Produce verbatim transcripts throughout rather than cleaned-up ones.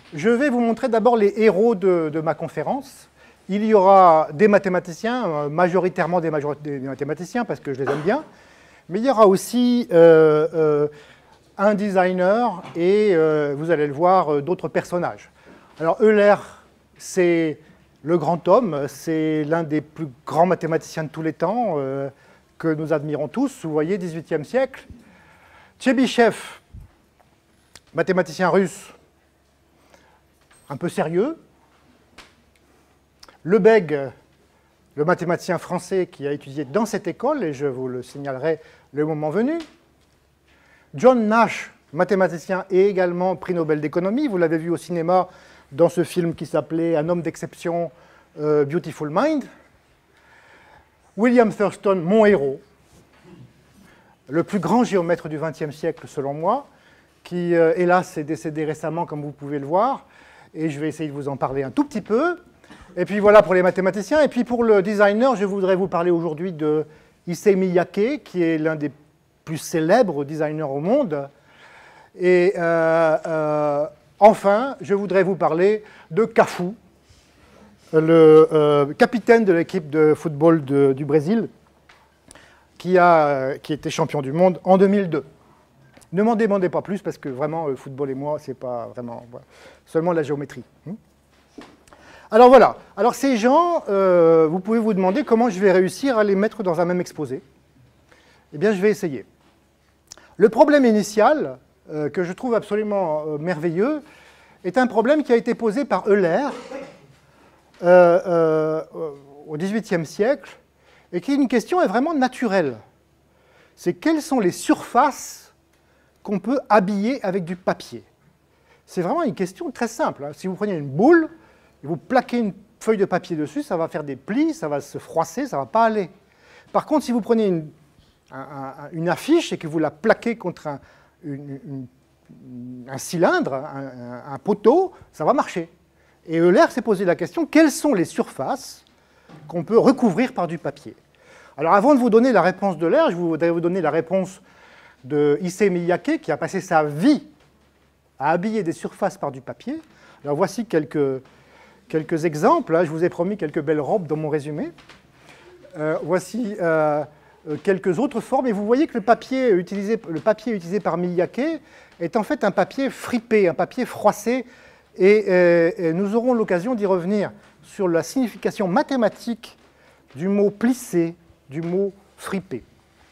je vais vous montrer d'abord les héros de, de ma conférence. Il y aura des mathématiciens, euh, majoritairement des, major des mathématiciens, parce que je les aime bien, mais il y aura aussi euh, euh, un designer et, euh, vous allez le voir, euh, d'autres personnages. Alors Euler, c'est le grand homme, c'est l'un des plus grands mathématiciens de tous les temps, euh, que nous admirons tous, vous voyez, dix-huitième siècle. Tchebychev, mathématicien russe, un peu sérieux. Lebesgue, le mathématicien français qui a étudié dans cette école, et je vous le signalerai le moment venu. John Nash, mathématicien et également prix Nobel d'économie, vous l'avez vu au cinéma dans ce film qui s'appelait Un homme d'exception, euh, Beautiful Mind. William Thurston, mon héros, le plus grand géomètre du vingtième siècle selon moi, qui euh, hélas est décédé récemment comme vous pouvez le voir, et je vais essayer de vous en parler un tout petit peu. Et puis voilà pour les mathématiciens. Et puis pour le designer, je voudrais vous parler aujourd'hui de Issey Miyake, qui est l'un des plus célèbres designers au monde. Et euh, euh, enfin, je voudrais vous parler de Cafu, le euh, capitaine de l'équipe de football de, du Brésil, qui a qui était champion du monde en deux mille deux. Ne m'en demandez pas plus, parce que vraiment, le football et moi, c'est pas vraiment... Voilà, seulement la géométrie. Alors voilà, alors ces gens, euh, vous pouvez vous demander comment je vais réussir à les mettre dans un même exposé. Eh bien, je vais essayer. Le problème initial, euh, que je trouve absolument euh, merveilleux, est un problème qui a été posé par Euler euh, euh, au dix-huitième siècle, et qui est une question est vraiment naturelle. C'est quelles sont les surfaces qu'on peut habiller avec du papier? C'est vraiment une question très simple. Hein. Si vous prenez une boule, et vous plaquez une feuille de papier dessus, ça va faire des plis, ça va se froisser, ça ne va pas aller. Par contre, si vous prenez une, un, un, une affiche et que vous la plaquez contre un, une, une, un cylindre, un, un, un poteau, ça va marcher. Et Euler s'est posé la question, quelles sont les surfaces qu'on peut recouvrir par du papier? Alors avant de vous donner la réponse d'Euler, je voudrais vous donner la réponse de Issey Miyake, qui a passé sa vie à habiller des surfaces par du papier. Alors voici quelques... Quelques exemples, hein, je vous ai promis quelques belles robes dans mon résumé. Euh, voici euh, quelques autres formes, et vous voyez que le papier, utilisé, le papier utilisé par Miyake est en fait un papier fripé, un papier froissé, et, euh, et nous aurons l'occasion d'y revenir sur la signification mathématique du mot plissé, du mot fripé.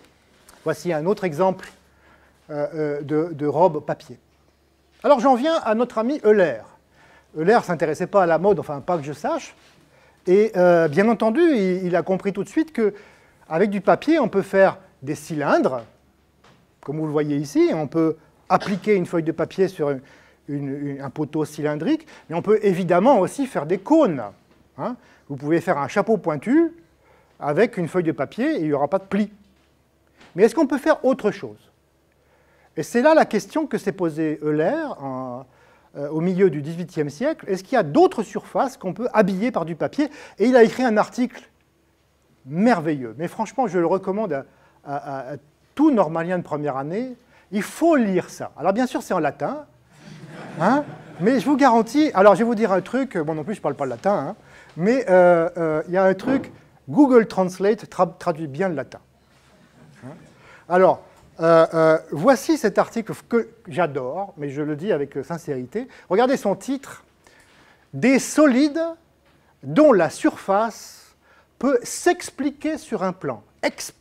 Voici un autre exemple euh, euh, de, de robe papier. Alors j'en viens à notre ami Euler. Euler ne s'intéressait pas à la mode, enfin pas que je sache, et euh, bien entendu, il, il a compris tout de suite qu'avec du papier, on peut faire des cylindres, comme vous le voyez ici, on peut appliquer une feuille de papier sur une, une, un poteau cylindrique, mais on peut évidemment aussi faire des cônes. Hein. Vous pouvez faire un chapeau pointu avec une feuille de papier et il n'y aura pas de pli. Mais est-ce qu'on peut faire autre chose? Et c'est là la question que s'est posée Euler en au milieu du dix-huitième siècle, est-ce qu'il y a d'autres surfaces qu'on peut habiller par du papier? Et il a écrit un article merveilleux, mais franchement, je le recommande à, à, à tout normalien de première année. Il faut lire ça. Alors bien sûr, c'est en latin, hein, mais je vous garantis, alors je vais vous dire un truc, bon non plus, je ne parle pas le latin, hein, mais euh, euh, il y a un truc, Google Translate tra traduit bien le latin. Hein. Alors, Euh, euh, voici cet article que j'adore, mais je le dis avec sincérité. Regardez son titre, « Des solides dont la surface peut s'expliquer sur un plan, explicare ».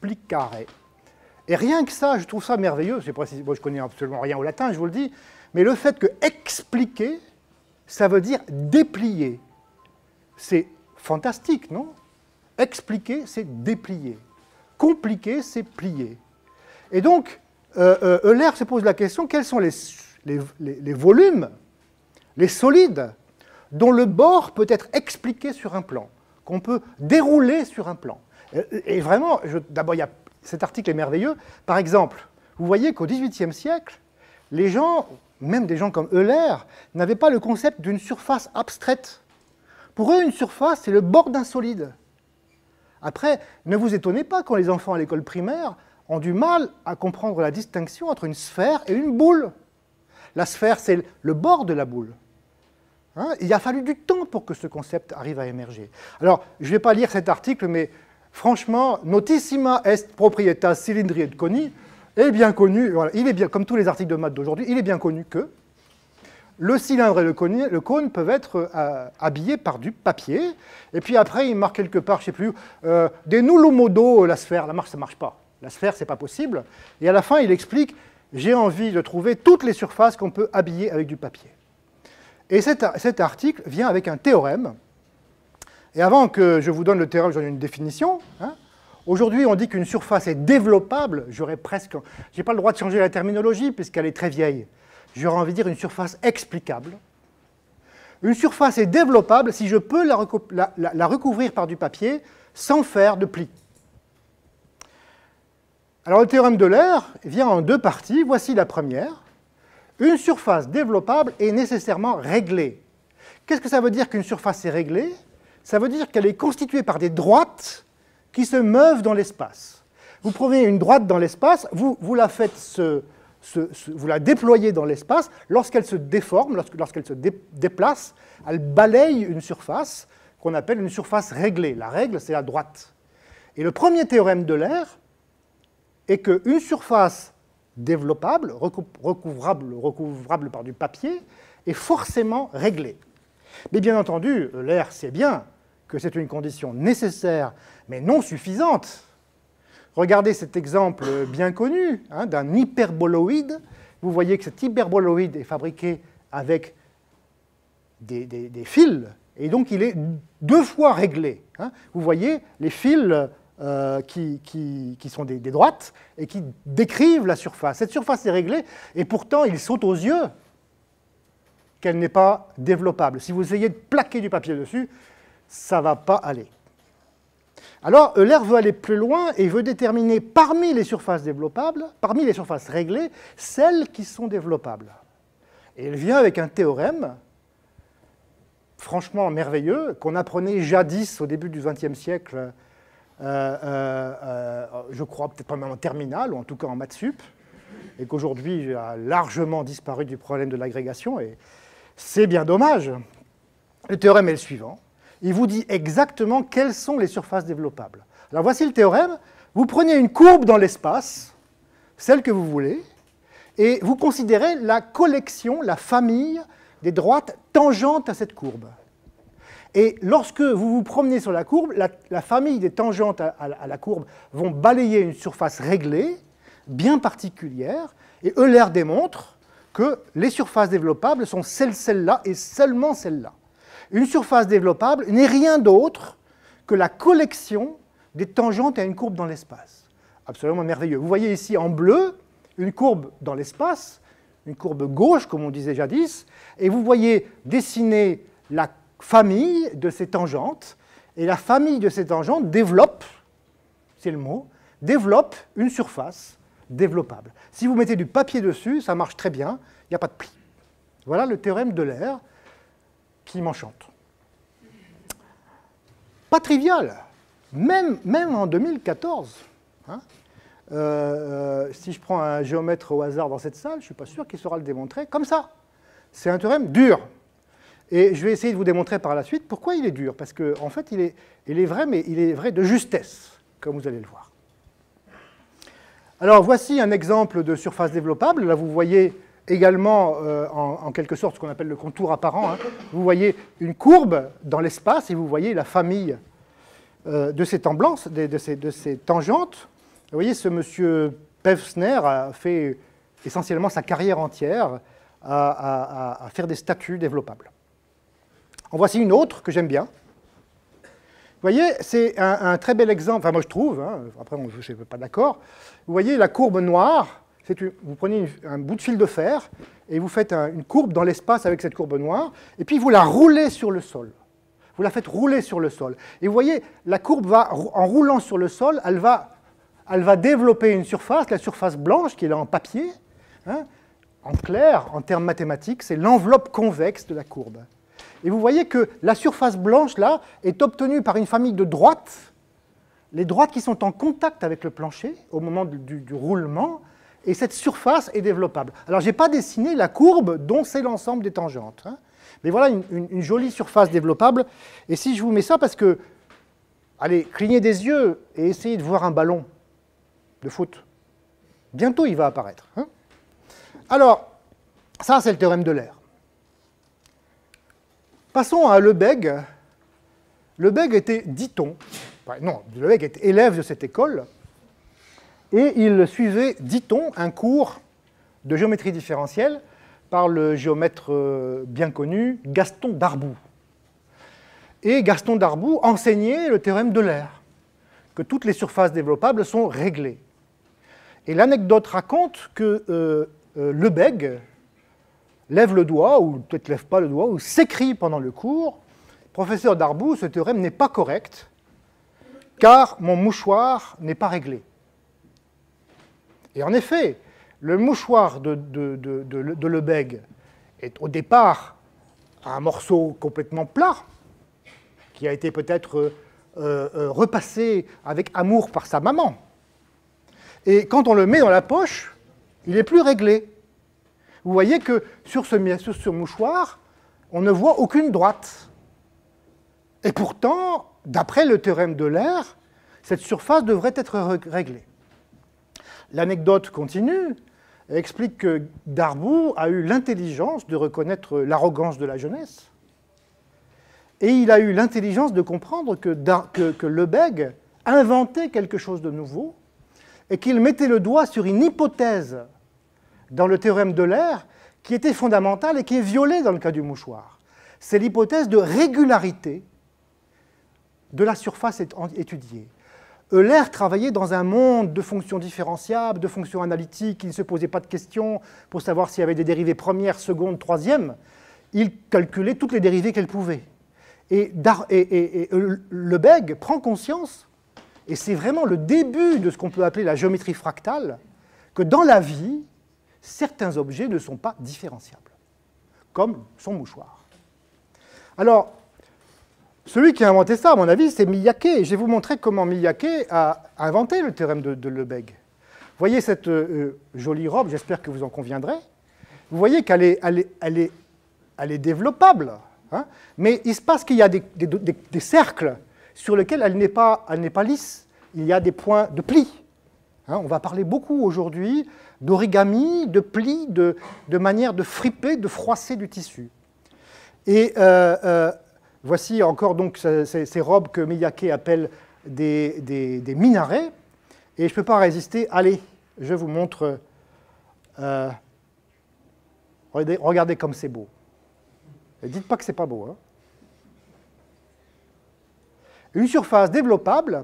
Et rien que ça, je trouve ça merveilleux. Je sais pas si, bon, je connais absolument rien au latin, je vous le dis, mais le fait que « expliquer », ça veut dire « déplier ». C'est fantastique, non? Expliquer, c'est déplier. Compliquer, c'est plier. Et donc, euh, euh, Euler se pose la question, quels sont les, les, les, les volumes, les solides, dont le bord peut être expliqué sur un plan, qu'on peut dérouler sur un plan. Et, et vraiment, d'abord, cet article est merveilleux. Par exemple, vous voyez qu'au dix-huitième siècle, les gens, même des gens comme Euler, n'avaient pas le concept d'une surface abstraite. Pour eux, une surface, c'est le bord d'un solide. Après, ne vous étonnez pas quand les enfants à l'école primaire ont du mal à comprendre la distinction entre une sphère et une boule. La sphère, c'est le bord de la boule. Hein, il a fallu du temps pour que ce concept arrive à émerger. Alors, je ne vais pas lire cet article, mais franchement, notissima est proprietas cylindri et coni est bien connu, voilà, il est bien, comme tous les articles de maths d'aujourd'hui, il est bien connu que le cylindre et le cône, le cône peuvent être euh, habillés par du papier, et puis après, il marque quelque part, je ne sais plus, euh, des nullo modo, la sphère, la marche, ça ne marche pas. La sphère, ce n'est pas possible. Et à la fin, il explique, j'ai envie de trouver toutes les surfaces qu'on peut habiller avec du papier. Et cet, cet article vient avec un théorème. Et avant que je vous donne le théorème, j'en ai une définition. Hein. Aujourd'hui, on dit qu'une surface est développable. J'aurais presque... Je n'ai pas le droit de changer la terminologie, puisqu'elle est très vieille. J'aurais envie de dire une surface explicable. Une surface est développable si je peux la, la, la, la recouvrir par du papier sans faire de plis. Alors le théorème d'Euler vient en deux parties. Voici la première. Une surface développable est nécessairement réglée. Qu'est-ce que ça veut dire qu'une surface est réglée? Ça veut dire qu'elle est constituée par des droites qui se meuvent dans l'espace. Vous prenez une droite dans l'espace, vous, vous la faites se... Se, se, vous la déployez dans l'espace, lorsqu'elle se déforme, lorsque, lorsqu'elle se dé, déplace, elle balaye une surface qu'on appelle une surface réglée. La règle, c'est la droite. Et le premier théorème d'Euler est qu'une surface développable, recouvrable, recouvrable par du papier, est forcément réglée. Mais bien entendu, Euler sait bien que c'est une condition nécessaire, mais non suffisante. Regardez cet exemple bien connu hein, d'un hyperboloïde. Vous voyez que cet hyperboloïde est fabriqué avec des, des, des fils, et donc il est deux fois réglé. Hein. Vous voyez les fils euh, qui, qui, qui sont des, des droites et qui décrivent la surface. Cette surface est réglée, et pourtant il saute aux yeux qu'elle n'est pas développable. Si vous essayez de plaquer du papier dessus, ça ne va pas aller. Alors, Euler veut aller plus loin et veut déterminer parmi les surfaces développables, parmi les surfaces réglées, celles qui sont développables. Et il vient avec un théorème, franchement merveilleux, qu'on apprenait jadis au début du vingtième siècle, euh, euh, euh, je crois peut-être pas même en terminale, ou en tout cas en maths sup, et qu'aujourd'hui a largement disparu du problème de l'agrégation, et c'est bien dommage. Le théorème est le suivant. Il vous dit exactement quelles sont les surfaces développables. Alors voici le théorème. Vous prenez une courbe dans l'espace, celle que vous voulez, et vous considérez la collection, la famille des droites tangentes à cette courbe. Et lorsque vous vous promenez sur la courbe, la, la famille des tangentes à, à, à la courbe vont balayer une surface réglée, bien particulière, et Euler démontre que les surfaces développables sont celles, celles-là et seulement celles-là. Une surface développable n'est rien d'autre que la collection des tangentes à une courbe dans l'espace. Absolument merveilleux. Vous voyez ici en bleu une courbe dans l'espace, une courbe gauche, comme on disait jadis, et vous voyez dessiner la famille de ces tangentes, et la famille de ces tangentes développe, c'est le mot, développe une surface développable. Si vous mettez du papier dessus, ça marche très bien, il n'y a pas de pli. Voilà le théorème d'Euler qui m'enchante. Pas trivial, même, même en deux mille quatorze. Hein, euh, si je prends un géomètre au hasard dans cette salle, je ne suis pas sûr qu'il saura le démontrer comme ça. C'est un théorème dur. Et je vais essayer de vous démontrer par la suite pourquoi il est dur. Parce qu'en en fait, il est, il est vrai, mais il est vrai de justesse, comme vous allez le voir. Alors, voici un exemple de surface développable. Là, vous voyez également, euh, en, en quelque sorte, ce qu'on appelle le contour apparent. Hein. Vous voyez une courbe dans l'espace et vous voyez la famille euh, de ces temps blancs, de, de, ces, de ces tangentes. Vous voyez, ce monsieur Pevsner a fait essentiellement sa carrière entière à, à, à faire des statues développables. En voici une autre que j'aime bien. Vous voyez, c'est un, un très bel exemple, enfin moi je trouve, hein, après je ne suis pas d'accord. Vous voyez la courbe noire. Une, vous prenez une, un bout de fil de fer et vous faites un, une courbe dans l'espace avec cette courbe noire, et puis vous la roulez sur le sol. Vous la faites rouler sur le sol. Et vous voyez, la courbe va, en roulant sur le sol, elle va, elle va développer une surface, la surface blanche qui est là en papier. Hein, en clair, en termes mathématiques, c'est l'enveloppe convexe de la courbe. Et vous voyez que la surface blanche, là, est obtenue par une famille de droites, les droites qui sont en contact avec le plancher au moment du, du, du roulement, et cette surface est développable. Alors, je n'ai pas dessiné la courbe dont c'est l'ensemble des tangentes. Hein, Mais voilà une, une, une jolie surface développable. Et si je vous mets ça, parce que, allez, clignez des yeux et essayez de voir un ballon de foot. Bientôt, il va apparaître. Hein. Alors, ça, c'est le théorème d'Euler. Passons à Lebesgue. Lebesgue était, dit-on, enfin, non, Lebesgue était élève de cette école, et il suivait, dit-on, un cours de géométrie différentielle par le géomètre bien connu Gaston Darboux. Et Gaston Darboux enseignait le théorème d'Euler, que toutes les surfaces développables sont réglées. Et l'anecdote raconte que euh, euh, Lebesgue lève le doigt, ou peut-être lève pas le doigt, ou s'écrie pendant le cours « Professeur Darboux, ce théorème n'est pas correct, car mon mouchoir n'est pas réglé. » Et en effet, le mouchoir de, de, de, de, de Lebesgue est au départ un morceau complètement plat, qui a été peut-être euh, euh, repassé avec amour par sa maman. Et quand on le met dans la poche, il n'est plus réglé. Vous voyez que sur ce, sur ce mouchoir, on ne voit aucune droite. Et pourtant, d'après le théorème d'Euler, cette surface devrait être réglée. L'anecdote continue et explique que Darboux a eu l'intelligence de reconnaître l'arrogance de la jeunesse. Et il a eu l'intelligence de comprendre que, que, que Lebesgue inventait quelque chose de nouveau et qu'il mettait le doigt sur une hypothèse dans le théorème d'Euler qui était fondamentale et qui est violée dans le cas du mouchoir. C'est l'hypothèse de régularité de la surface étudiée. Euler travaillait dans un monde de fonctions différenciables, de fonctions analytiques, il ne se posait pas de questions pour savoir s'il y avait des dérivées premières, secondes, troisièmes. Il calculait toutes les dérivées qu'elle pouvait. Et, et, et, et Lebesgue prend conscience, et c'est vraiment le début de ce qu'on peut appeler la géométrie fractale, que dans la vie, certains objets ne sont pas différenciables, comme son mouchoir. Alors, celui qui a inventé ça, à mon avis, c'est Miyake. Et je vais vous montrer comment Miyake a inventé le théorème de, de Lebesgue. Vous voyez cette euh, jolie robe, j'espère que vous en conviendrez. Vous voyez qu'elle est, elle est, elle est, elle est développable, hein, mais il se passe qu'il y a des, des, des, des cercles sur lesquels elle n'est pas, elle n'est pas lisse. Il y a des points de plis. Hein, on va parler beaucoup aujourd'hui d'origami, de plis, de, de manière de friper, de froisser du tissu. Et euh, euh, voici encore donc ces, ces robes que Miyake appelle des, des, des minarets. Et je ne peux pas résister. Allez, je vous montre. Euh, regardez, regardez comme c'est beau. Et dites pas que c'est pas beau. Hein. Une surface développable,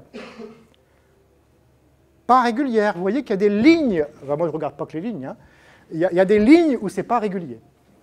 pas régulière. Vous voyez qu'il y a des lignes. Enfin, moi, je ne regarde pas que les lignes. Hein. Il, y a, il y a des lignes où ce n'est pas régulier.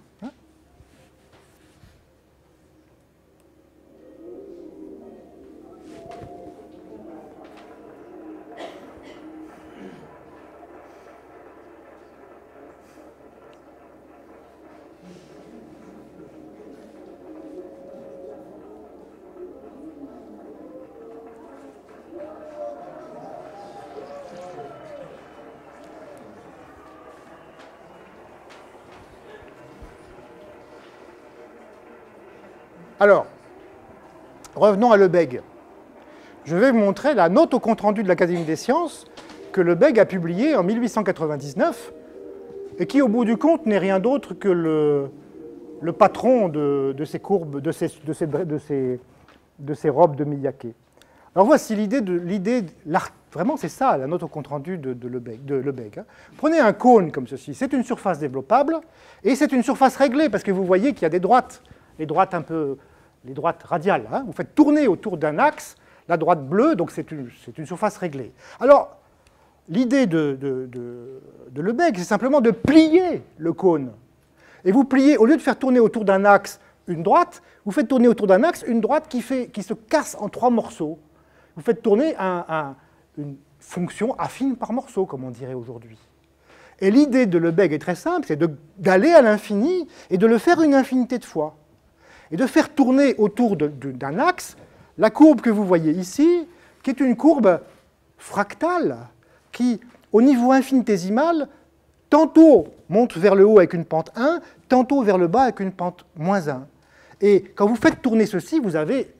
Alors, revenons à Lebesgue. Je vais vous montrer la note au compte-rendu de l'Académie des sciences que Lebesgue a publiée en mille huit cent quatre-vingt-dix-neuf et qui, au bout du compte, n'est rien d'autre que le, le patron de, de ces courbes, de ces, de, ces, de, ces, de ces robes de Miyake. Alors voici l'idée de l'idée, vraiment c'est ça la note au compte-rendu de, de Lebesgue. De Lebesgue hein. Prenez un cône comme ceci, c'est une surface développable et c'est une surface réglée parce que vous voyez qu'il y a des droites, les droites un peu les droites radiales. Hein. Vous faites tourner autour d'un axe la droite bleue, donc c'est une, c'est une surface réglée. Alors, l'idée de, de, de, de Lebesgue, c'est simplement de plier le cône. Et vous pliez, au lieu de faire tourner autour d'un axe une droite, vous faites tourner autour d'un axe une droite qui, fait, qui se casse en trois morceaux. Vous faites tourner un, un, une fonction affine par morceau, comme on dirait aujourd'hui. Et l'idée de Lebesgue est très simple, c'est d'aller à l'infini et de le faire une infinité de fois. Et de faire tourner autour d'un axe la courbe que vous voyez ici, qui est une courbe fractale, qui, au niveau infinitésimal, tantôt monte vers le haut avec une pente un, tantôt vers le bas avec une pente moins un. Et quand vous faites tourner ceci, vous avez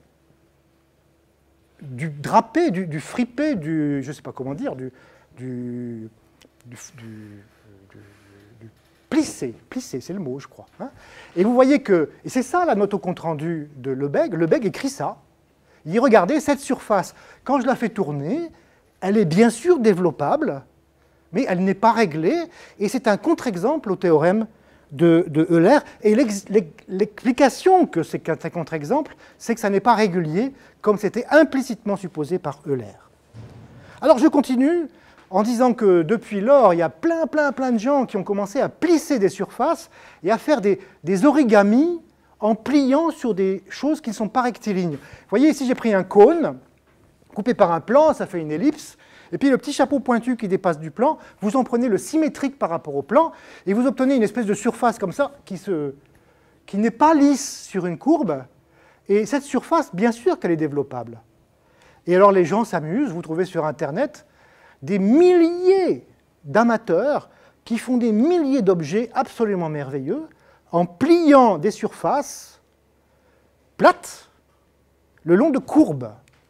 du drapé, du, du fripé, du, je ne sais pas comment dire, du, du, du, du, du plissé, plissé, c'est le mot, je crois. Hein. Et vous voyez que, et c'est ça la note au compte-rendu de Lebègue, Lebègue écrit ça. Il dit, regardez, cette surface, quand je la fais tourner, elle est bien sûr développable, mais elle n'est pas réglée, et c'est un contre-exemple au théorème de, de Euler. Et l'explication que c'est un contre-exemple, c'est que ça n'est pas régulier, comme c'était implicitement supposé par Euler. Alors je continue en disant que depuis lors, il y a plein, plein, plein de gens qui ont commencé à plisser des surfaces et à faire des, des origamis en pliant sur des choses qui ne sont pas rectilignes. Vous voyez, ici j'ai pris un cône, coupé par un plan, ça fait une ellipse, et puis le petit chapeau pointu qui dépasse du plan, vous en prenez le symétrique par rapport au plan, et vous obtenez une espèce de surface comme ça, qui, se, qui n'est pas lisse sur une courbe, et cette surface, bien sûr qu'elle est développable. Et alors les gens s'amusent, vous trouvez sur Internet des milliers d'amateurs qui font des milliers d'objets absolument merveilleux, en pliant des surfaces plates le long de courbes.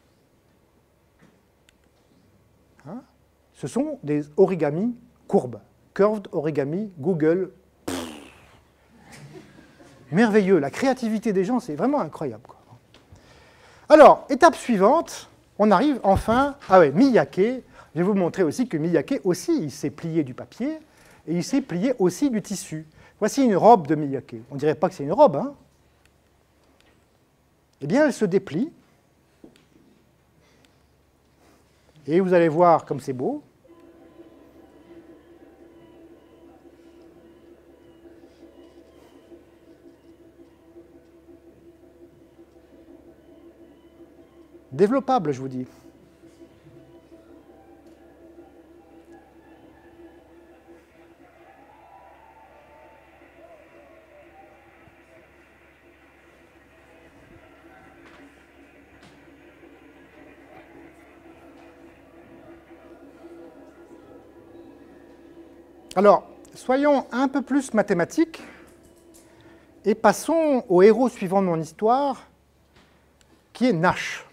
Hein? Ce sont des origamis courbes. Curved origami, Google. Pff. Merveilleux. La créativité des gens, c'est vraiment incroyable, quoi. Alors, étape suivante, on arrive enfin... Ah ouais, Miyake. Je vais vous montrer aussi que Miyake aussi, il sait plier du papier et il sait plier aussi du tissu. Voici une robe de Miyake. On ne dirait pas que c'est une robe, hein? Eh bien, elle se déplie. Et vous allez voir comme c'est beau. Développable, je vous dis. Alors, soyons un peu plus mathématiques et passons au héros suivant de mon histoire, qui est Nash.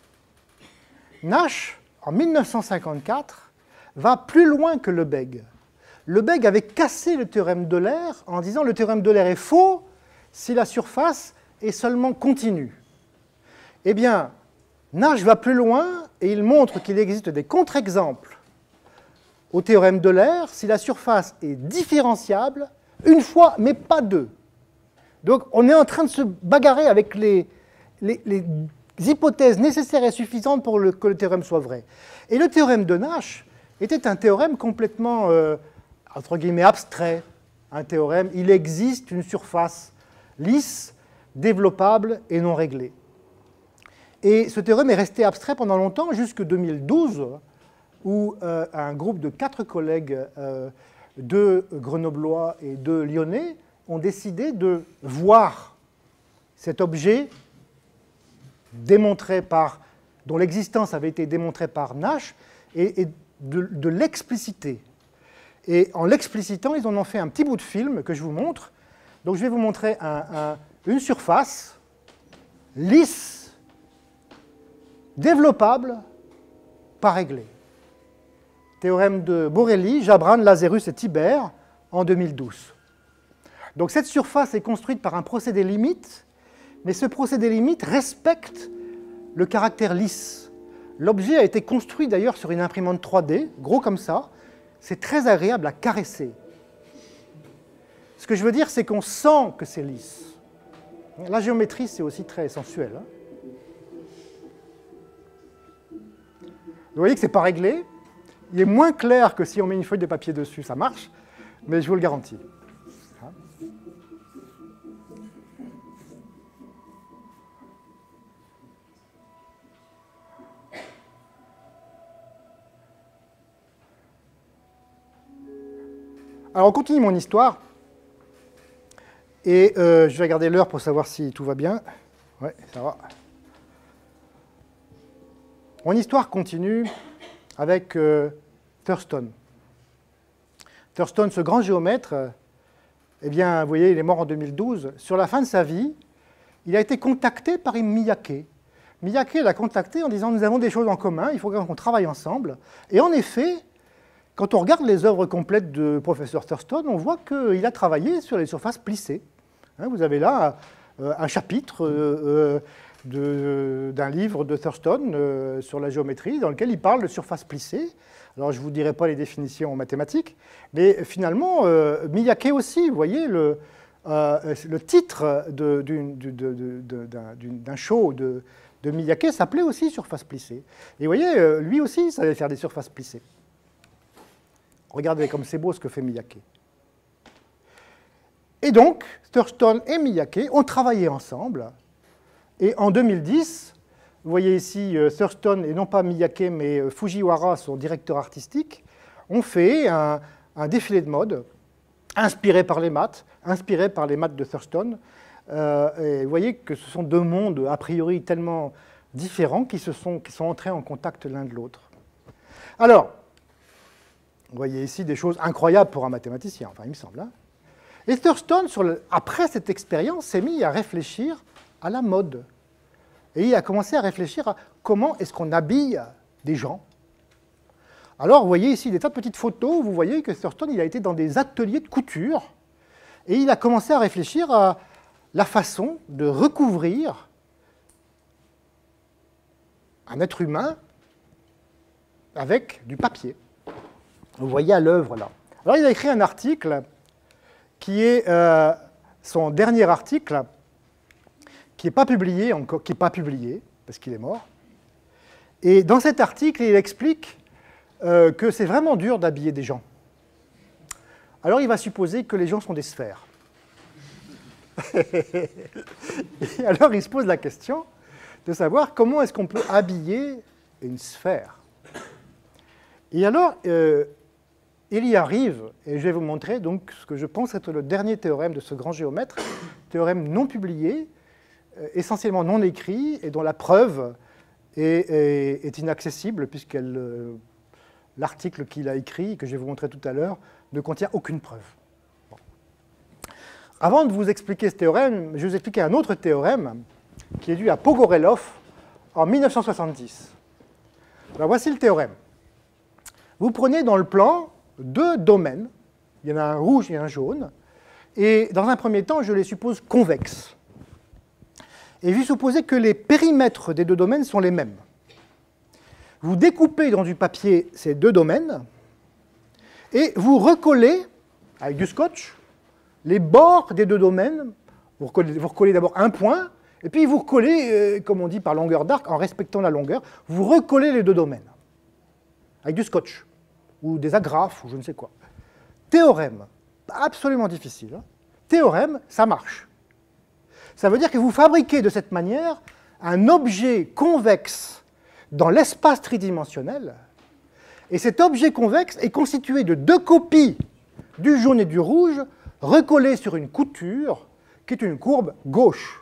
Nash, en mille neuf cent cinquante-quatre, va plus loin que Lebègue. Lebègue avait cassé le théorème d'Euler en disant le théorème d'Euler est faux si la surface est seulement continue. Eh bien, Nash va plus loin et il montre qu'il existe des contre-exemples au théorème d'Euler si la surface est différenciable une fois, mais pas deux. Donc on est en train de se bagarrer avec les, les, les hypothèses nécessaires et suffisantes pour le, que le théorème soit vrai. Et le théorème de Nash était un théorème complètement, euh, entre guillemets, abstrait. Un théorème, il existe une surface lisse, développable et non réglée. Et ce théorème est resté abstrait pendant longtemps, jusqu'en deux mille douze, où euh, un groupe de quatre collègues, euh, deux grenoblois et deux lyonnais, ont décidé de voir cet objet démontré par, dont l'existence avait été démontrée par Nash, et, et de, de l'expliciter. Et en l'explicitant, ils en ont fait un petit bout de film que je vous montre. Donc je vais vous montrer un, un, une surface lisse, développable, pas réglée. Théorème de Borelli, Jabran, Lazarus et Tibère en deux mille douze. Donc cette surface est construite par un procédé limite, mais ce procédé limite respecte le caractère lisse. L'objet a été construit d'ailleurs sur une imprimante trois D, gros comme ça. C'est très agréable à caresser. Ce que je veux dire, c'est qu'on sent que c'est lisse. La géométrie, c'est aussi très sensuel. Hein. Vous voyez que ce n'est pas réglé. Il est moins clair que si on met une feuille de papier dessus, ça marche, mais je vous le garantis. Alors on continue mon histoire, et euh, je vais regarder l'heure pour savoir si tout va bien. Ouais, ça va. Mon histoire continue avec euh, Thurston. Thurston, ce grand géomètre, euh, eh bien, vous voyez, il est mort en deux mille douze. Sur la fin de sa vie, il a été contacté par Miyake. Miyake l'a contacté en disant « Nous avons des choses en commun, il faut qu'on travaille ensemble ». Et en effet, quand on regarde les œuvres complètes de professeur Thurston, on voit qu'il a travaillé sur les surfaces plissées. Hein, vous avez là euh, un chapitre euh, d'un livre de Thurston euh, sur la géométrie dans lequel il parle de surfaces plissées. Alors, je ne vous dirai pas les définitions en mathématiques, mais finalement, euh, Miyake aussi, vous voyez, le, euh, le titre d'un show de, de Miyake s'appelait aussi surface plissée. Et vous voyez, euh, lui aussi, il savait faire des surfaces plissées. Regardez comme c'est beau ce que fait Miyake. Et donc, Thurston et Miyake ont travaillé ensemble. Et en deux mille dix, vous voyez ici euh, Thurston, et non pas Miyake, mais euh, Fujiwara, son directeur artistique, ont fait un, un défilé de mode inspiré par les maths, inspiré par les maths de Thurston. Euh, et vous voyez que ce sont deux mondes a priori tellement différents qui, se sont, qui sont entrés en contact l'un de l'autre. Alors, vous voyez ici des choses incroyables pour un mathématicien, enfin il me semble. Hein. Et Thurston, sur le, après cette expérience, s'est mis à réfléchir à la mode. Et il a commencé à réfléchir à comment est-ce qu'on habille des gens. Alors, vous voyez ici des tas de petites photos où vous voyez que Thurston il a été dans des ateliers de couture et il a commencé à réfléchir à la façon de recouvrir un être humain avec du papier. Vous voyez à l'œuvre là. Alors, il a écrit un article qui est euh, son dernier article, qui n'est pas publié encore, qui n'est pas publié, parce qu'il est mort. Et dans cet article, il explique euh, que c'est vraiment dur d'habiller des gens. Alors il va supposer que les gens sont des sphères. Et alors il se pose la question de savoir comment est-ce qu'on peut habiller une sphère. Et alors, euh, il y arrive, et je vais vous montrer donc ce que je pense être le dernier théorème de ce grand géomètre, théorème non publié, essentiellement non écrit, et dont la preuve est, est, est inaccessible, puisque l'article qu'il a écrit, que je vais vous montrer tout à l'heure, ne contient aucune preuve. Bon. Avant de vous expliquer ce théorème, je vais vous expliquer un autre théorème, qui est dû à Pogorelov en mille neuf cent soixante-dix. Alors voici le théorème. Vous prenez dans le plan deux domaines, il y en a un rouge et un jaune, et dans un premier temps, je les suppose convexes. Et je vais supposer que les périmètres des deux domaines sont les mêmes. Vous découpez dans du papier ces deux domaines et vous recollez, avec du scotch, les bords des deux domaines. Vous recollez, vous recollez d'abord un point, et puis vous recollez, euh, comme on dit par longueur d'arc, en respectant la longueur, vous recollez les deux domaines, avec du scotch, ou des agrafes, ou je ne sais quoi. Théorème, absolument difficile. Hein. Théorème, ça marche. Ça veut dire que vous fabriquez de cette manière un objet convexe dans l'espace tridimensionnel, et cet objet convexe est constitué de deux copies du jaune et du rouge recollées sur une couture qui est une courbe gauche.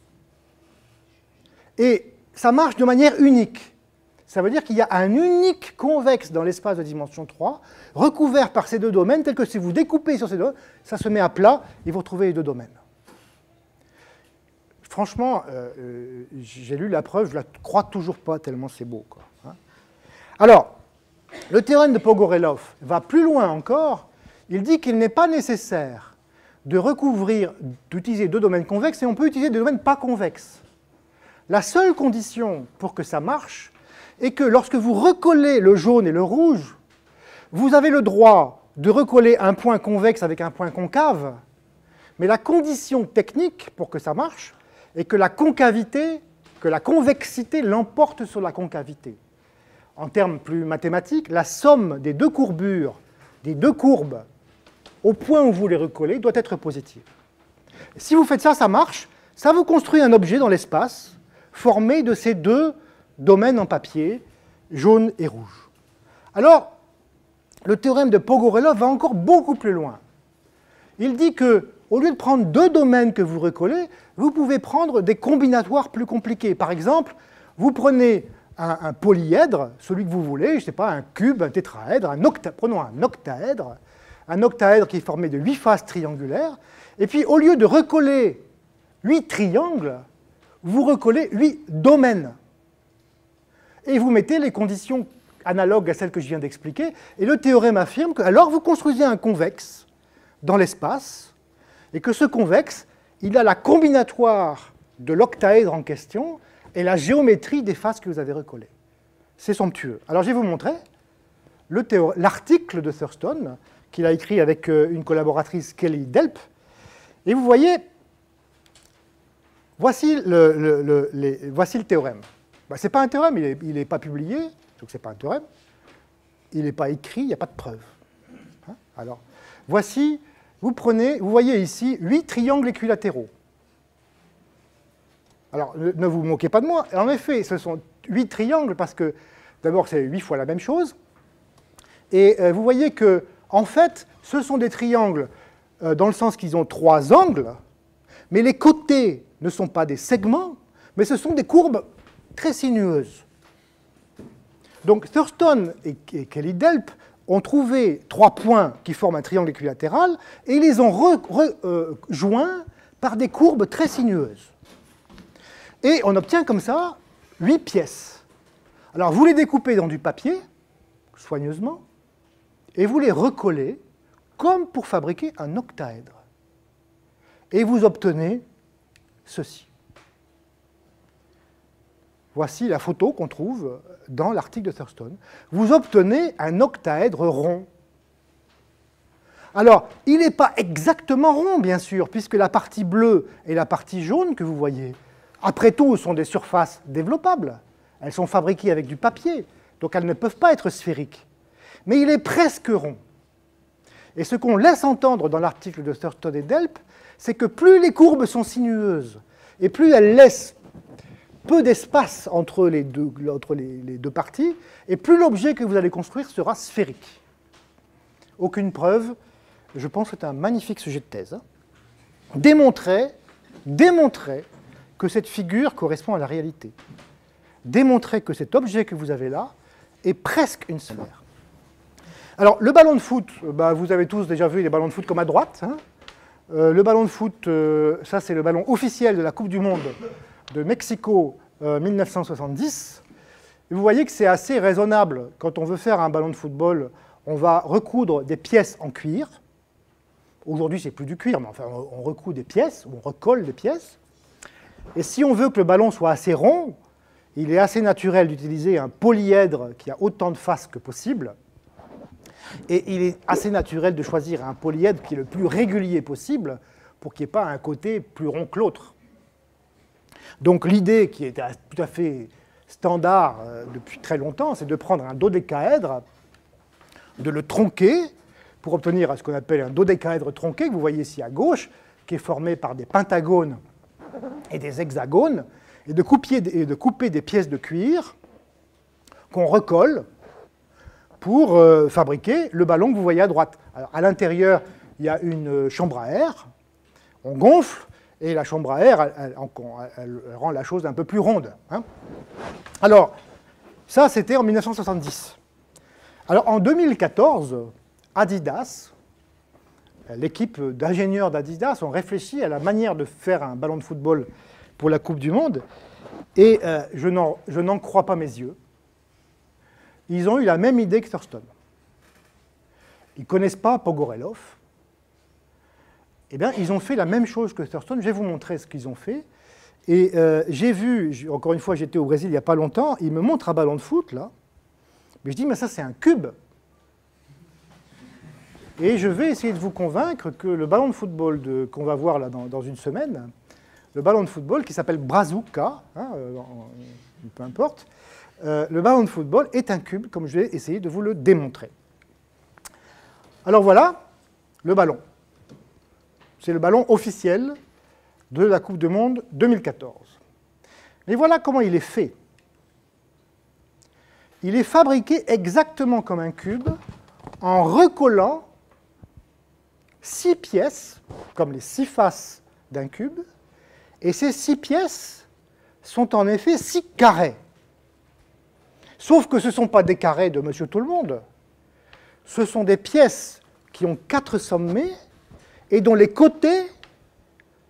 Et ça marche de manière unique. Ça veut dire qu'il y a un unique convexe dans l'espace de dimension trois, recouvert par ces deux domaines, tel que si vous découpez sur ces deux, ça se met à plat et vous retrouvez les deux domaines. Franchement, euh, j'ai lu la preuve, je ne la crois toujours pas tellement c'est beau, quoi, hein. Alors, le théorème de Pogorelov va plus loin encore. Il dit qu'il n'est pas nécessaire de recouvrir, d'utiliser deux domaines convexes, et on peut utiliser des domaines pas convexes. La seule condition pour que ça marche est que lorsque vous recollez le jaune et le rouge, vous avez le droit de recoller un point convexe avec un point concave, mais la condition technique pour que ça marche est que la concavité, que la convexité l'emporte sur la concavité. En termes plus mathématiques, la somme des deux courbures, des deux courbes, au point où vous les recollez, doit être positive. Si vous faites ça, ça marche. Ça vous construit un objet dans l'espace formé de ces deux domaines en papier, jaune et rouge. Alors, le théorème de Pogorelov va encore beaucoup plus loin. Il dit que, au lieu de prendre deux domaines que vous recollez, vous pouvez prendre des combinatoires plus compliqués. Par exemple, vous prenez un, un polyèdre, celui que vous voulez, je ne sais pas, un cube, un tétraèdre, un octa, prenons un octaèdre, un octaèdre qui est formé de huit faces triangulaires, et puis au lieu de recoller huit triangles, vous recollez huit domaines. Et vous mettez les conditions analogues à celles que je viens d'expliquer, et le théorème affirme que alors vous construisez un convexe dans l'espace, et que ce convexe, il a la combinatoire de l'octaèdre en question et la géométrie des faces que vous avez recollées. C'est somptueux. Alors je vais vous montrer l'article de Thurston, qu'il a écrit avec une collaboratrice, Kelly Delp, et vous voyez, voici le, le, le, les, voici le théorème. Ben, ce n'est pas un théorème, il n'est pas publié, donc ce n'est pas un théorème, il n'est pas écrit, il n'y a pas de preuve. Hein? Alors, voici, vous prenez, vous voyez ici, huit triangles équilatéraux. Alors, ne, ne vous moquez pas de moi, en effet, ce sont huit triangles parce que, d'abord, c'est huit fois la même chose, et euh, vous voyez que, en fait, ce sont des triangles euh, dans le sens qu'ils ont trois angles, mais les côtés ne sont pas des segments, mais ce sont des courbes très sinueuses. Donc Thurston et, et Kelly Delp ont trouvé trois points qui forment un triangle équilatéral et ils les ont rejoints euh, par des courbes très sinueuses. Et on obtient comme ça huit pièces. Alors vous les découpez dans du papier, soigneusement, et vous les recollez comme pour fabriquer un octaèdre. Et vous obtenez ceci. Voici la photo qu'on trouve dans l'article de Thurston. Vous obtenez un octaèdre rond. Alors, il n'est pas exactement rond, bien sûr, puisque la partie bleue et la partie jaune que vous voyez, après tout, sont des surfaces développables. Elles sont fabriquées avec du papier, donc elles ne peuvent pas être sphériques. Mais il est presque rond. Et ce qu'on laisse entendre dans l'article de Thurston et Delp, c'est que plus les courbes sont sinueuses, et plus elles laissent peu d'espace entre, les deux, entre les, les deux parties, et plus l'objet que vous allez construire sera sphérique. Aucune preuve, je pense que c'est un magnifique sujet de thèse. Hein. Démontrer, démontrer que cette figure correspond à la réalité. Démontrer que cet objet que vous avez là est presque une sphère. Alors, le ballon de foot, bah, vous avez tous déjà vu les ballons de foot comme à droite. Hein. Euh, le ballon de foot, euh, ça c'est le ballon officiel de la Coupe du Monde de Mexico euh, mille neuf cent soixante-dix. Et vous voyez que c'est assez raisonnable. Quand on veut faire un ballon de football, on va recoudre des pièces en cuir. Aujourd'hui, c'est plus du cuir, mais enfin, on recoud des pièces, on recolle des pièces. Et si on veut que le ballon soit assez rond, il est assez naturel d'utiliser un polyèdre qui a autant de faces que possible. Et il est assez naturel de choisir un polyèdre qui est le plus régulier possible pour qu'il n'y ait pas un côté plus rond que l'autre. Donc l'idée qui est tout à fait standard euh, depuis très longtemps, c'est de prendre un dodécaèdre, de le tronquer pour obtenir ce qu'on appelle un dodécaèdre tronqué, que vous voyez ici à gauche, qui est formé par des pentagones et des hexagones, et de couper, et de couper des pièces de cuir qu'on recolle pour euh, fabriquer le ballon que vous voyez à droite. Alors, à l'intérieur, il y a une chambre à air, on gonfle, et la chambre à air, elle, elle, elle, elle rend la chose un peu plus ronde. Hein. Alors, ça, c'était en mille neuf cent soixante-dix. Alors, en deux mille quatorze, Adidas, l'équipe d'ingénieurs d'Adidas ont réfléchi à la manière de faire un ballon de football pour la Coupe du Monde, et euh, je n'en crois pas mes yeux. Ils ont eu la même idée que Thurston. Ils ne connaissent pas Pogorelov. Eh bien, ils ont fait la même chose que Thurston. Je vais vous montrer ce qu'ils ont fait. Et euh, j'ai vu, encore une fois, j'étais au Brésil il n'y a pas longtemps, ils me montrent un ballon de foot, là. Mais je dis, mais ça, c'est un cube. Et je vais essayer de vous convaincre que le ballon de football qu'on va voir là dans, dans une semaine, le ballon de football qui s'appelle Brazuca, hein, euh, peu importe, euh, le ballon de football est un cube, comme je vais essayer de vous le démontrer. Alors voilà, le ballon. C'est le ballon officiel de la Coupe du Monde deux mille quatorze. Mais voilà comment il est fait. Il est fabriqué exactement comme un cube, en recollant six pièces, comme les six faces d'un cube, et ces six pièces sont en effet six carrés. Sauf que ce ne sont pas des carrés de Monsieur Tout-le-Monde, ce sont des pièces qui ont quatre sommets et dont les côtés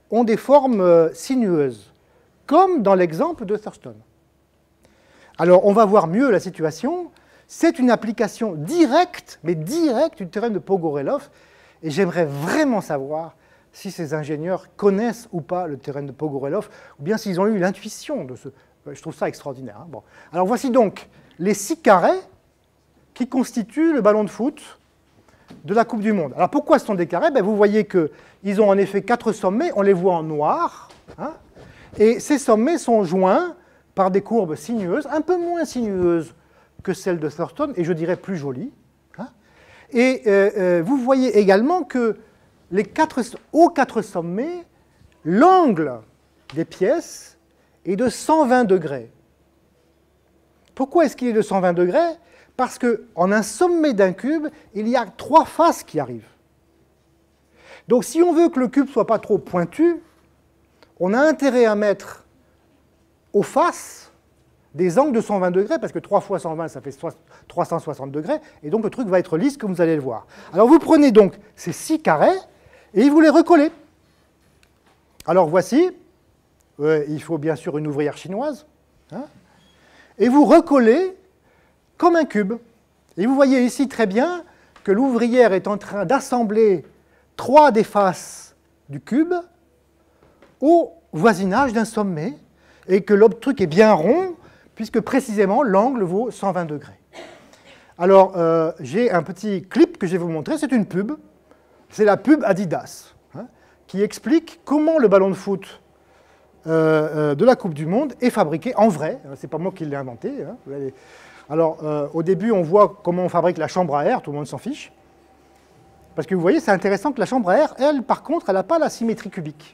ont des formes sinueuses, comme dans l'exemple de Thurston. Alors, on va voir mieux la situation. C'est une application directe, mais directe, du théorème de Pogorelov, et j'aimerais vraiment savoir si ces ingénieurs connaissent ou pas le théorème de Pogorelov, ou bien s'ils ont eu l'intuition de ce... Je trouve ça extraordinaire. Hein. Bon. Alors, voici donc les six carrés qui constituent le ballon de foot de la Coupe du Monde. Alors, pourquoi ce sont des carrés? Ben, vous voyez qu'ils ont en effet quatre sommets, on les voit en noir, hein, et ces sommets sont joints par des courbes sinueuses, un peu moins sinueuses que celles de Thurston, et je dirais plus jolies. Hein. Et euh, euh, vous voyez également que les quatre, aux quatre sommets, l'angle des pièces est de cent vingt degrés. Pourquoi est-ce qu'il est de cent vingt degrés? Parce qu'en un sommet d'un cube, il y a trois faces qui arrivent. Donc si on veut que le cube ne soit pas trop pointu, on a intérêt à mettre aux faces des angles de cent vingt degrés, parce que trois fois cent vingt, ça fait trois cent soixante degrés, et donc le truc va être lisse, comme vous allez le voir. Alors vous prenez donc ces six carrés, et vous les recollez. Alors voici, euh, il faut bien sûr une ouvrière chinoise, hein, et vous recollez comme un cube. Et vous voyez ici très bien que l'ouvrière est en train d'assembler trois des faces du cube au voisinage d'un sommet, et que le truc est bien rond, puisque précisément l'angle vaut cent vingt degrés. Alors, euh, j'ai un petit clip que je vais vous montrer, c'est une pub, c'est la pub Adidas, hein, qui explique comment le ballon de foot euh, euh, de la Coupe du Monde est fabriqué en vrai, c'est pas moi qui l'ai inventé. Hein. Alors, euh, au début, on voit comment on fabrique la chambre à air, tout le monde s'en fiche, parce que vous voyez, c'est intéressant que la chambre à air, elle, par contre, elle n'a pas la symétrie cubique.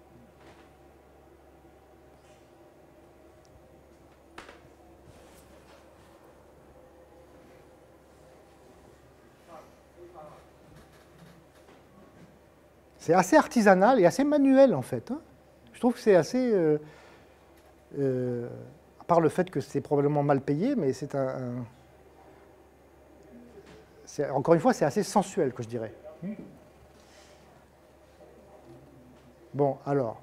C'est assez artisanal et assez manuel, en fait. Hein. Je trouve que c'est assez... Euh, euh, à part le fait que c'est probablement mal payé, mais c'est un... un c'est, encore une fois, c'est assez sensuel, que je dirais. Bon, alors...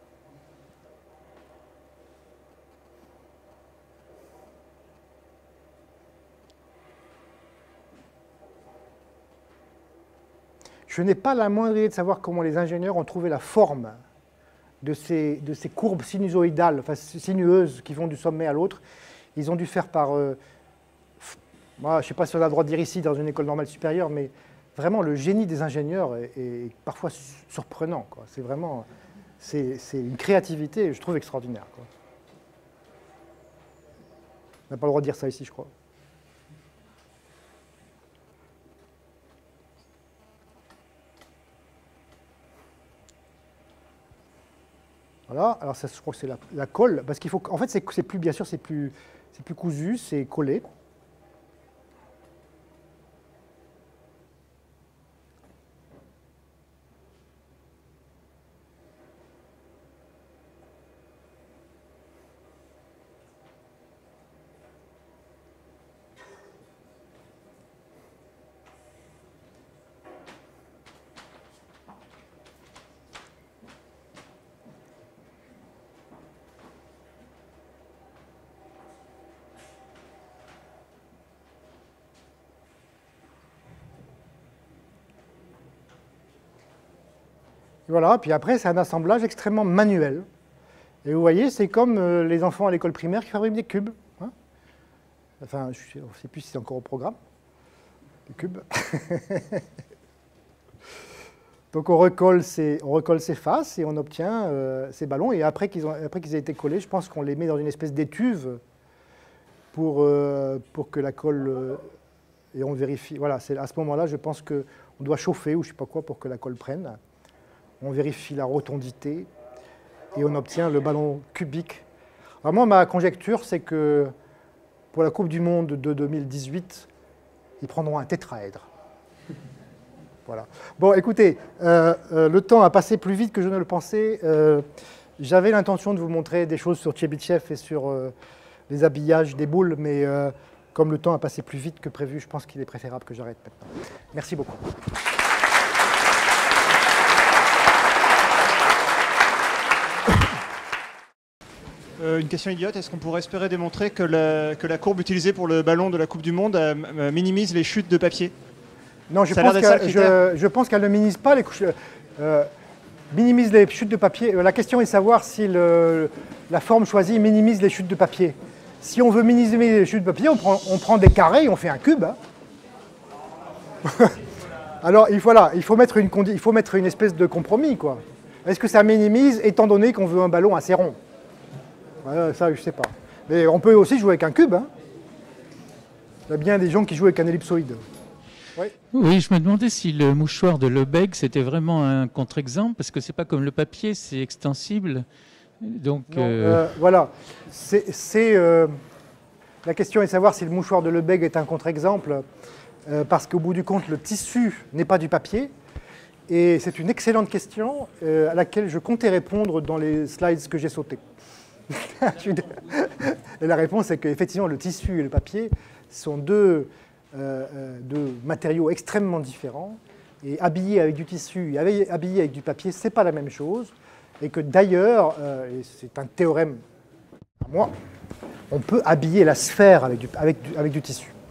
Je n'ai pas la moindre idée de savoir comment les ingénieurs ont trouvé la forme de ces, de ces courbes sinusoïdales, enfin sinueuses, qui vont du sommet à l'autre. Ils ont dû faire par... Euh, moi, je ne sais pas si on a le droit de dire ici, dans une école normale supérieure, mais vraiment, le génie des ingénieurs est, est parfois surprenant. C'est vraiment... C'est une créativité, je trouve, extraordinaire. Quoi. On n'a pas le droit de dire ça ici, je crois. Voilà, alors ça, je crois que c'est la, la colle, parce qu'il faut, en fait, c'est plus, bien sûr, c'est plus, c'est plus cousu, c'est collé. Voilà, puis après, c'est un assemblage extrêmement manuel. Et vous voyez, c'est comme euh, les enfants à l'école primaire qui fabriquent des cubes. Hein, enfin, je ne sais plus si c'est encore au programme, les cubes. Donc on recolle, ces, on recolle ces faces et on obtient euh, ces ballons. Et après qu'ils qu'ils aient été collés, je pense qu'on les met dans une espèce d'étuve pour, euh, pour que la colle... Euh, et on vérifie. Voilà, c'est à ce moment-là, je pense qu'on doit chauffer ou je ne sais pas quoi pour que la colle prenne. On vérifie la rotondité et on obtient le ballon cubique. Alors moi, ma conjecture, c'est que pour la Coupe du Monde de deux mille dix-huit, ils prendront un tétraèdre. Voilà. Bon, écoutez, euh, euh, le temps a passé plus vite que je ne le pensais. Euh, J'avais l'intention de vous montrer des choses sur Tchebychev et sur euh, les habillages des boules, mais euh, comme le temps a passé plus vite que prévu, je pense qu'il est préférable que j'arrête maintenant. Merci beaucoup. Euh, une question idiote, est-ce qu'on pourrait espérer démontrer que la, que la courbe utilisée pour le ballon de la Coupe du Monde euh, minimise les chutes de papier? Non, je pense, je, je pense qu'elle ne minimise pas les couches. Euh, minimise les chutes de papier. La question est de savoir si le, la forme choisie minimise les chutes de papier. Si on veut minimiser les chutes de papier, on prend, on prend des carrés et on fait un cube. Hein. Alors, il, voilà, il, faut mettre une, il faut mettre une espèce de compromis, quoi. Est-ce que ça minimise, étant donné qu'on veut un ballon assez rond? Ouais, ça, je ne sais pas. Mais on peut aussi jouer avec un cube. Hein. Il y a bien des gens qui jouent avec un ellipsoïde. Oui. Oui, je me demandais si le mouchoir de Lebesgue, c'était vraiment un contre-exemple, parce que c'est pas comme le papier, c'est extensible. Donc, non, euh... Euh, voilà. C'est, euh, la question est de savoir si le mouchoir de Lebesgue est un contre-exemple, euh, parce qu'au bout du compte, le tissu n'est pas du papier. Et c'est une excellente question euh, à laquelle je comptais répondre dans les slides que j'ai sautés. Et la réponse est qu'effectivement, le tissu et le papier sont deux, euh, deux matériaux extrêmement différents. Et habillé avec du tissu et habillé avec du papier, ce n'est pas la même chose. Et que d'ailleurs, euh, et c'est un théorème à moi, on peut habiller la sphère avec du, avec du, avec du tissu.